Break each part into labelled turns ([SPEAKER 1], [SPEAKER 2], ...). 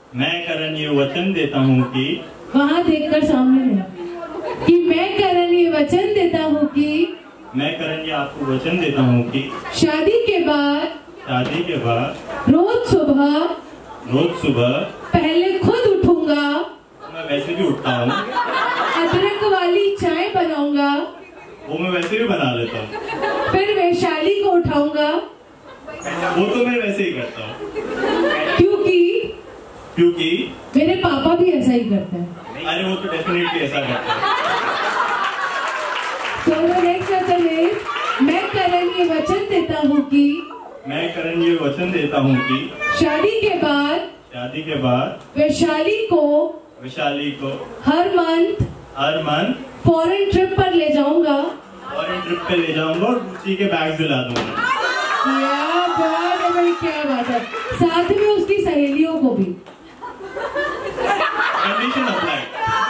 [SPEAKER 1] मैं करण ये वचन देता हूँ कि,
[SPEAKER 2] वहाँ देखकर सामने में कि मैं करण ये वचन देता हूँ कि,
[SPEAKER 1] मैं करण ये आपको वचन देता हूँ कि
[SPEAKER 2] शादी के बाद रोज सुबह पहले खुद उठूंगा,
[SPEAKER 1] मैं वैसे भी उठता हूँ,
[SPEAKER 2] अदरक वाली चाय बनाऊंगा,
[SPEAKER 1] वो मैं वैसे भी बना लेता हूँ,
[SPEAKER 2] फिर वैशाली को उठाऊंगा,
[SPEAKER 1] वो तो मैं वैसे ही करता हूँ, क्योंकि
[SPEAKER 2] मेरे पापा भी ऐसा ही करते हैं।
[SPEAKER 1] अरे वो तो डेफिनेटली ऐसा करते हैं।
[SPEAKER 2] So the next वचन is, मैं करण ये वचन देता हूँ कि,
[SPEAKER 1] मैं करण ये वचन देता हूँ कि
[SPEAKER 2] शादी के बाद वैशाली को हर मंथ फॉरेन ट्रिप पर ले जाऊंगा,
[SPEAKER 1] और गुच्ची के बैग दिला दूंगा।
[SPEAKER 2] क्या बात है भाई, क्या बात है। साथ में उसकी सहेलियों को भी।
[SPEAKER 1] Condition apply.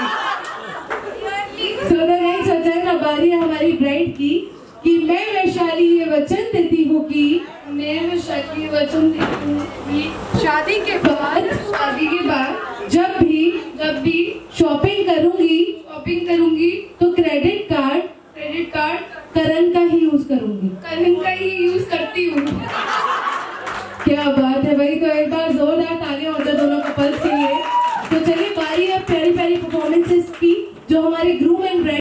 [SPEAKER 2] So the next वचन, अब बारी है हमारी ब्राइड की कि मैं वैशाली ये वचन देती हूँ कि, शादी के बाद जब भी शॉपिंग करूंगी तो क्रेडिट कार्ड करण का ही यूज करती हूँ। क्या बात है भाई। तो एक बार जोरदार तालियां हो जाए दोनों कपल्स के लिए। तो चलिए बारी है प्यारी प्यारी परफॉर्मेंसेस की जो हमारे ग्रुप